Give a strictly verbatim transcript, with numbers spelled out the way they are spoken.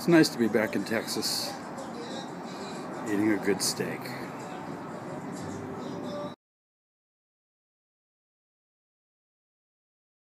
It's nice to be back in Texas, eating a good steak.